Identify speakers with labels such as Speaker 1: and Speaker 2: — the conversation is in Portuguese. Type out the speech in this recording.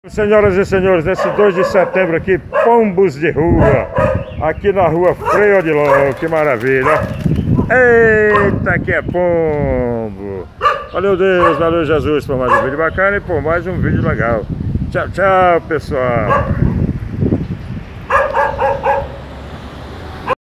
Speaker 1: Senhoras e senhores, nesse 2 de setembro aqui, pombos de rua, aqui na rua Frei Odilon, que maravilha. Eita, que é pombo! Valeu Deus, valeu Jesus por mais um vídeo bacana e por mais um vídeo legal. Tchau, tchau, pessoal!